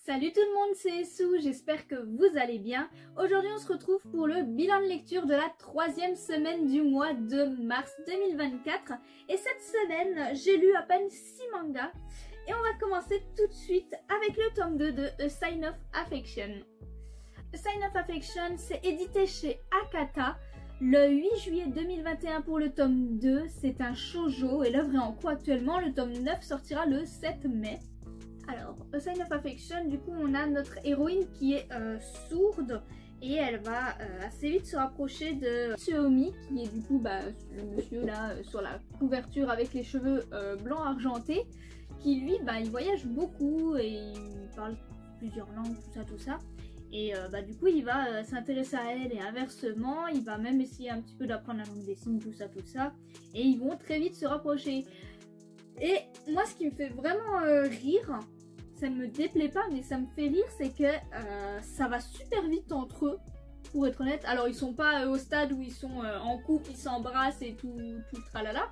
Salut tout le monde, c'est Sue, j'espère que vous allez bien. Aujourd'hui on se retrouve pour le bilan de lecture de la 3e semaine du mois de mars 2024. Et cette semaine, j'ai lu à peine 6 mangas. Et on va commencer tout de suite avec le tome 2 de A Sign of Affection. A Sign of Affection, c'est édité chez Akata le 8 juillet 2021 pour le tome 2. C'est un shoujo et l'œuvre est en cours actuellement. Le tome 9 sortira le 7 mai. Alors, A Sign of Affection, du coup, on a notre héroïne qui est sourde et elle va assez vite se rapprocher de Tsuomi, qui est du coup le monsieur là sur la couverture avec les cheveux blancs argentés, qui lui, il voyage beaucoup et il parle plusieurs langues, tout ça. Et du coup, il va s'intéresser à elle et inversement, il va même essayer un petit peu d'apprendre la langue des signes, tout ça. Et ils vont très vite se rapprocher. Et moi, ce qui me fait vraiment rire, ça ne me déplaît pas, mais ça me fait rire, c'est que ça va super vite entre eux, pour être honnête. Alors, ils sont pas au stade où ils sont en couple, ils s'embrassent et tout le tralala.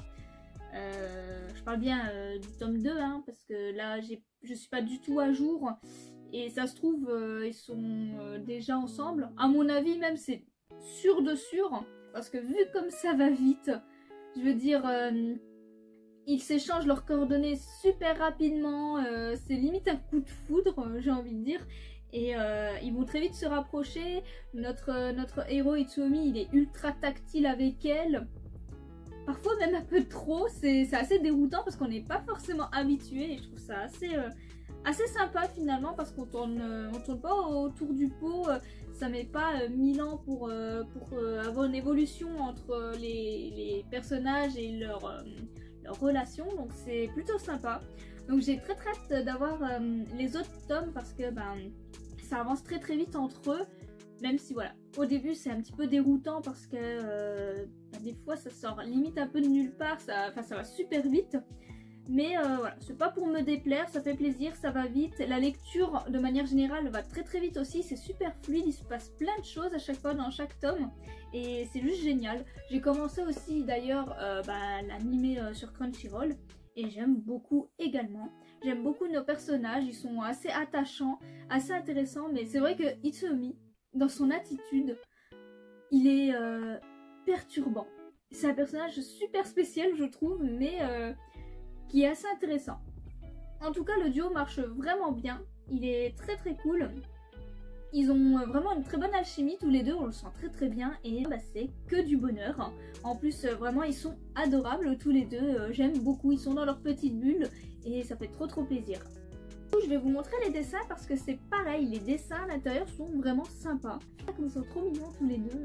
Je parle bien du tome 2, hein, parce que là, je suis pas du tout à jour. Et ça se trouve, ils sont déjà ensemble. À mon avis, même, c'est sûr de sûr, parce que vu comme ça va vite, je veux dire... ils s'échangent leurs coordonnées super rapidement, c'est limite un coup de foudre, j'ai envie de dire. Et ils vont très vite se rapprocher. Notre héros Itsuomi, il est ultra tactile avec elle. Parfois même un peu trop, c'est assez déroutant parce qu'on n'est pas forcément habitué. Et je trouve ça assez sympa finalement parce qu'on tourne pas autour du pot. Ça met pas 1000 ans pour avoir une évolution entre les personnages et leur relation, donc c'est plutôt sympa. Donc j'ai très hâte d'avoir les autres tomes parce que ça avance très vite entre eux, même si voilà, au début c'est un petit peu déroutant parce que des fois ça sort limite un peu de nulle part, ça va super vite. Mais voilà, c'est pas pour me déplaire, ça fait plaisir, ça va vite. La lecture, de manière générale, va très vite aussi. C'est super fluide, il se passe plein de choses à chaque fois dans chaque tome. Et c'est juste génial. J'ai commencé aussi d'ailleurs l'animé sur Crunchyroll. Et j'aime beaucoup également. J'aime beaucoup nos personnages, ils sont assez attachants, assez intéressants. Mais c'est vrai que Itsuomi, dans son attitude, il est perturbant. C'est un personnage super spécial, je trouve, mais... qui est assez intéressant. En tout cas, le duo marche vraiment bien. Il est très cool. Ils ont vraiment une très bonne alchimie tous les deux, on le sent très bien. Et c'est que du bonheur. En plus, vraiment, ils sont adorables tous les deux. J'aime beaucoup, ils sont dans leur petite bulle. Et ça fait trop plaisir. Je vais vous montrer les dessins parce que c'est pareil. Les dessins à l'intérieur sont vraiment sympas. Ils sont trop mignons tous les deux.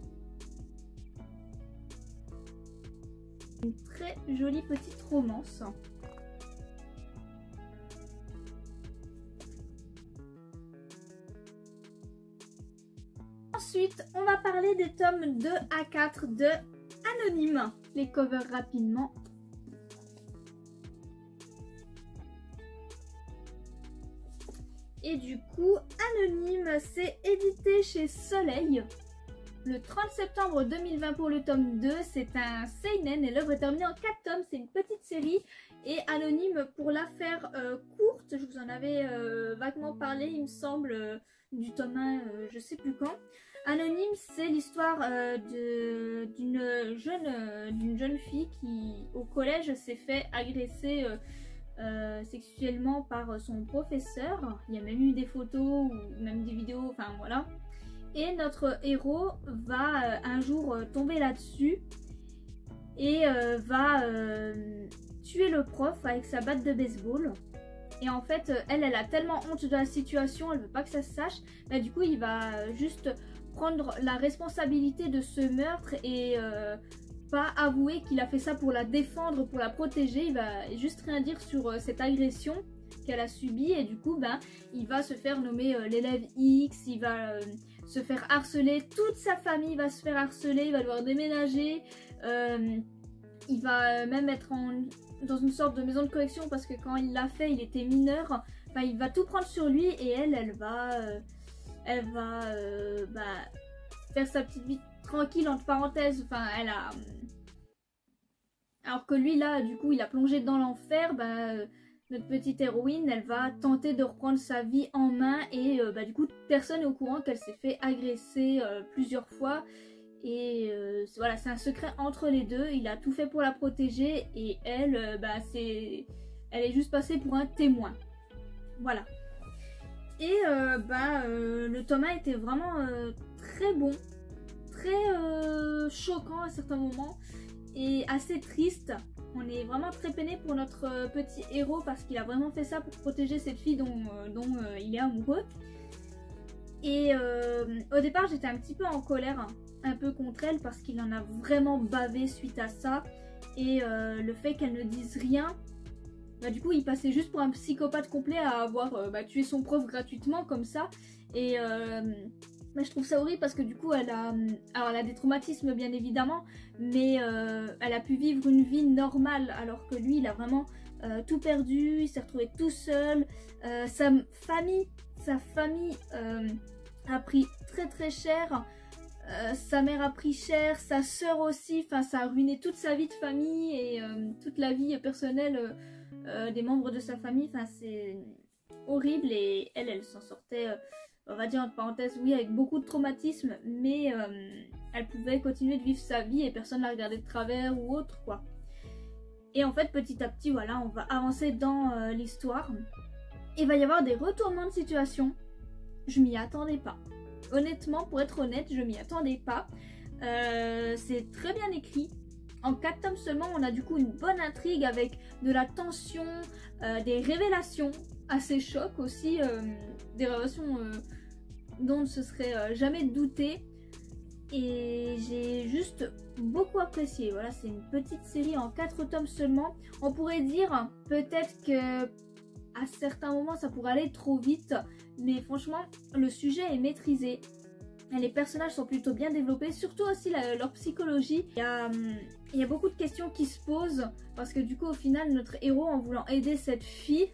Une très jolie petite romance. Ensuite, on va parler des tomes 2 à 4 de Anonyme. Les covers rapidement. Et du coup, Anonyme, c'est édité chez Soleil. Le 30 septembre 2020 pour le tome 2, c'est un seinen et l'œuvre est terminée en 4 tomes, c'est une petite série. Et Anonyme, pour la faire courte, je vous en avais vaguement parlé, il me semble, du tome 1, je sais plus quand. Anonyme, c'est l'histoire d'une jeune fille qui, au collège, s'est fait agresser sexuellement par son professeur. Il y a même eu des photos ou même des vidéos, enfin voilà. Et notre héros va un jour tomber là-dessus et va tuer le prof avec sa batte de baseball. Et en fait, elle a tellement honte de la situation, elle veut pas que ça se sache. Du coup, il va juste prendre la responsabilité de ce meurtre et pas avouer qu'il a fait ça pour la défendre, pour la protéger. Il va juste rien dire sur cette agression qu'elle a subie et du coup, il va se faire nommer l'élève X, il va... se faire harceler, toute sa famille va se faire harceler, il va devoir déménager, il va même être dans une sorte de maison de correction parce que quand il l'a fait, il était mineur. Il va tout prendre sur lui et elle va faire sa petite vie tranquille entre parenthèses. Alors que lui là, du coup, il a plongé dans l'enfer, notre petite héroïne, elle va tenter de reprendre sa vie en main et du coup personne n'est au courant qu'elle s'est fait agresser plusieurs fois. Et voilà, c'est un secret entre les deux, il a tout fait pour la protéger et elle, elle est juste passée pour un témoin. Voilà. Et le tome 1 était vraiment très bon, très choquant à certains moments et assez triste. On est vraiment très peiné pour notre petit héros parce qu'il a vraiment fait ça pour protéger cette fille dont il est amoureux. Et au départ j'étais un petit peu en colère, hein, un peu contre elle parce qu'il en a vraiment bavé suite à ça. Et le fait qu'elle ne dise rien, du coup il passait juste pour un psychopathe complet à avoir tué son prof gratuitement comme ça. Et je trouve ça horrible parce que du coup elle a des traumatismes bien évidemment, mais elle a pu vivre une vie normale alors que lui il a vraiment tout perdu, il s'est retrouvé tout seul. Sa famille a pris très très cher, sa mère a pris cher, sa sœur aussi, enfin ça a ruiné toute sa vie de famille et toute la vie personnelle des membres de sa famille, enfin c'est horrible. Et elle s'en sortait, on va dire entre parenthèses, oui, avec beaucoup de traumatisme, mais elle pouvait continuer de vivre sa vie et personne ne la regardait de travers ou autre quoi. Et en fait petit à petit voilà, on va avancer dans l'histoire. Il va y avoir des retournements de situation. Je m'y attendais pas. Honnêtement, pour être honnête, je m'y attendais pas. C'est très bien écrit. En 4 tomes seulement, on a du coup une bonne intrigue avec de la tension, des révélations assez chocs aussi, des révélations dont on ne se serait jamais douté. Et j'ai juste beaucoup apprécié. Voilà, c'est une petite série en 4 tomes seulement. On pourrait dire peut-être que à certains moments ça pourrait aller trop vite, mais franchement le sujet est maîtrisé. Et les personnages sont plutôt bien développés, surtout aussi leur psychologie. Il y a beaucoup de questions qui se posent parce que du coup au final notre héros, en voulant aider cette fille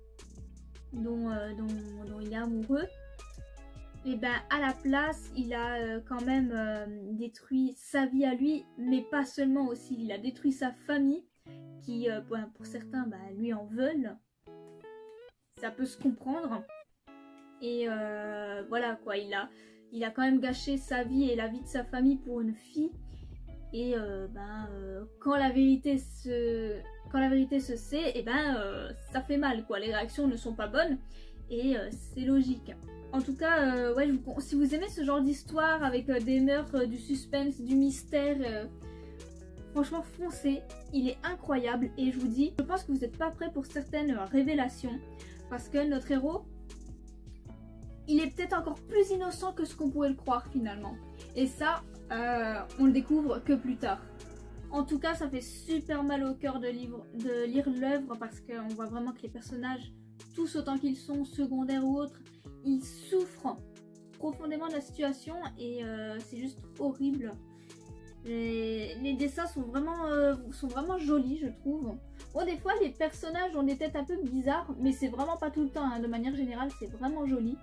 dont il est amoureux, et à la place il a quand même détruit sa vie à lui, mais pas seulement, aussi il a détruit sa famille qui pour certains lui en veulent. Ça peut se comprendre. Et voilà quoi, il a quand même gâché sa vie et la vie de sa famille pour une fille. Et quand la vérité se sait, ça fait mal quoi. Les réactions ne sont pas bonnes et c'est logique. En tout cas, si vous aimez ce genre d'histoire avec des meurtres, du suspense, du mystère, franchement foncez, il est incroyable. Et je vous dis, je pense que vous n'êtes pas prêts pour certaines révélations. Parce que notre héros, il est peut-être encore plus innocent que ce qu'on pourrait le croire finalement. Et ça, on le découvre que plus tard. En tout cas, ça fait super mal au cœur de lire l'œuvre parce qu'on voit vraiment que les personnages, tous autant qu'ils sont, secondaires ou autres, ils souffrent profondément de la situation et c'est juste horrible. Les dessins sont vraiment jolis, je trouve. Bon, des fois les personnages ont des têtes un peu bizarres, mais c'est vraiment pas tout le temps, hein. De manière générale c'est vraiment joli.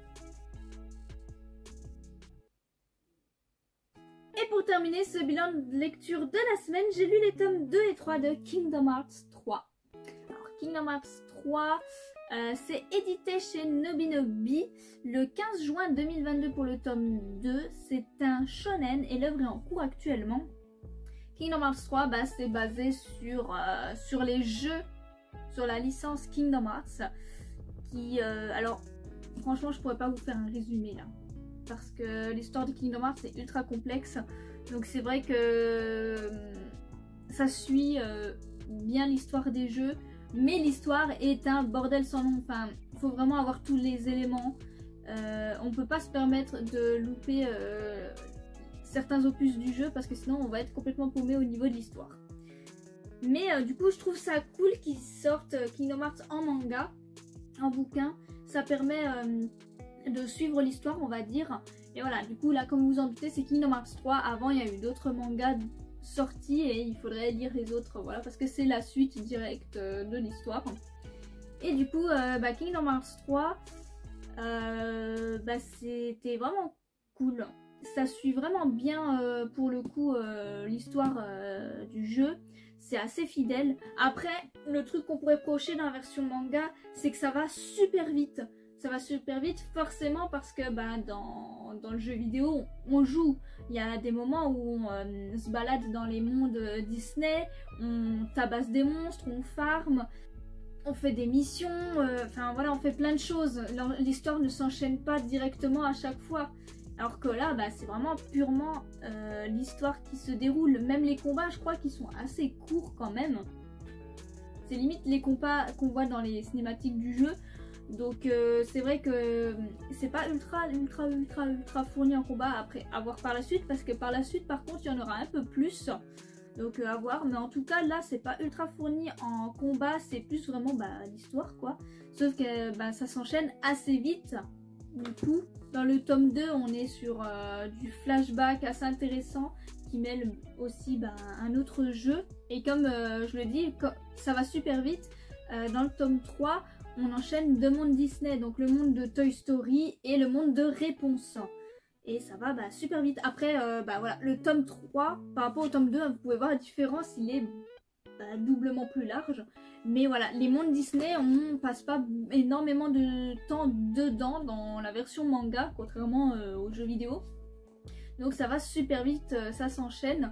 Et pour terminer ce bilan de lecture de la semaine, j'ai lu les tomes 2 et 3 de Kingdom Hearts 3. Alors Kingdom Hearts 3, c'est édité chez Nobinobi le 15 juin 2022 pour le tome 2. C'est un shonen et l'œuvre est en cours actuellement. Kingdom Hearts 3, c'est basé sur les jeux, sur la licence Kingdom Hearts. Alors, franchement, je pourrais pas vous faire un résumé là. Parce que l'histoire de Kingdom Hearts est ultra complexe. Donc c'est vrai que ça suit bien l'histoire des jeux. Mais l'histoire est un bordel sans nom. Enfin, il faut vraiment avoir tous les éléments. On peut pas se permettre de louper certains opus du jeu parce que sinon on va être complètement paumé au niveau de l'histoire. Mais du coup je trouve ça cool qu'ils sortent Kingdom Hearts en manga, en bouquin. Ça permet de suivre l'histoire, on va dire. Et voilà, du coup là comme vous en doutez c'est Kingdom Hearts 3. Avant il y a eu d'autres mangas sortis et il faudrait lire les autres, voilà, parce que c'est la suite directe de l'histoire. Et du coup Kingdom Hearts 3 c'était vraiment cool. Ça suit vraiment bien pour le coup l'histoire du jeu. c'est assez fidèle. Après, le truc qu'on pourrait reprocher dans la version manga, c'est que ça va super vite. Ça va super vite forcément parce que dans le jeu vidéo, on joue. Il y a des moments où on se balade dans les mondes Disney, on tabasse des monstres, on farme, on fait des missions, enfin voilà, on fait plein de choses. L'histoire ne s'enchaîne pas directement à chaque fois. Alors que là, c'est vraiment purement l'histoire qui se déroule. Même les combats, je crois qu'ils sont assez courts quand même. C'est limite les combats qu'on voit dans les cinématiques du jeu. Donc c'est vrai que c'est pas ultra fourni en combat après à voir par la suite. Parce que par la suite, par contre, il y en aura un peu plus. Donc à voir. Mais en tout cas, là, c'est pas ultra fourni en combat. C'est plus vraiment l'histoire, quoi. Sauf que ça s'enchaîne assez vite. Du coup, dans le tome 2, on est sur du flashback assez intéressant qui mêle aussi un autre jeu. Et comme je le dis, ça va super vite. Dans le tome 3, on enchaîne deux mondes Disney, donc le monde de Toy Story et le monde de Réponse. Et ça va super vite. Après, voilà, le tome 3, par rapport au tome 2, vous pouvez voir la différence, il est doublement plus large. Mais voilà, les mondes Disney, on passe pas énormément de temps dedans dans la version manga, contrairement aux jeux vidéo. Donc ça va super vite, ça s'enchaîne.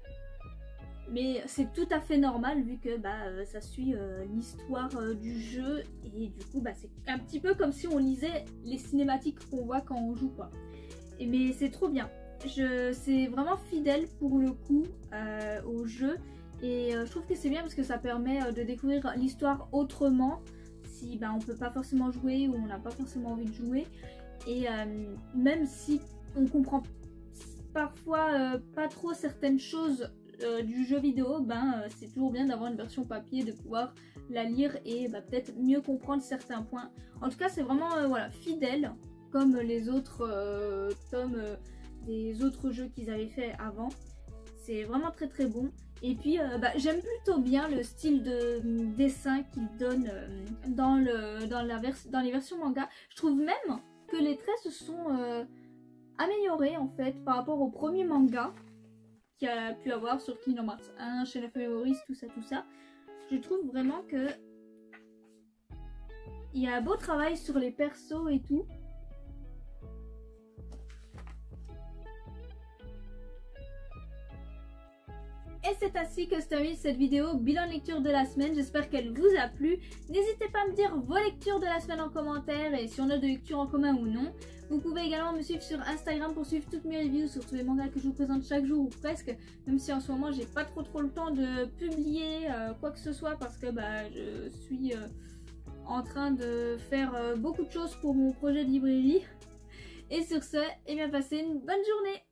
Mais c'est tout à fait normal vu que ça suit l'histoire du jeu. Et du coup, c'est un petit peu comme si on lisait les cinématiques qu'on voit quand on joue, quoi. Mais c'est trop bien. C'est vraiment fidèle pour le coup au jeu. Et je trouve que c'est bien parce que ça permet de découvrir l'histoire autrement si on peut pas forcément jouer ou on n'a pas forcément envie de jouer. Et même si on comprend parfois pas trop certaines choses du jeu vidéo, c'est toujours bien d'avoir une version papier, de pouvoir la lire et peut-être mieux comprendre certains points. En tout cas, c'est vraiment voilà, fidèle comme les autres tomes des autres jeux qu'ils avaient fait avant. C'est vraiment très bon. Et puis j'aime plutôt bien le style de dessin qu'ils donnent dans les versions manga. Je trouve même que les traits se sont améliorés en fait par rapport au premier manga qu'il y a pu avoir sur Kingdom Hearts 1, Chain of Memories, tout ça. Je trouve vraiment que il y a un beau travail sur les persos et tout. Et c'est ainsi que se termine cette vidéo bilan lecture de la semaine. J'espère qu'elle vous a plu. N'hésitez pas à me dire vos lectures de la semaine en commentaire et si on a de lectures en commun ou non. Vous pouvez également me suivre sur Instagram pour suivre toutes mes reviews sur tous les mangas que je vous présente chaque jour ou presque. Même si en ce moment j'ai pas trop le temps de publier quoi que ce soit parce que je suis en train de faire beaucoup de choses pour mon projet de librairie. Et sur ce, passez une bonne journée.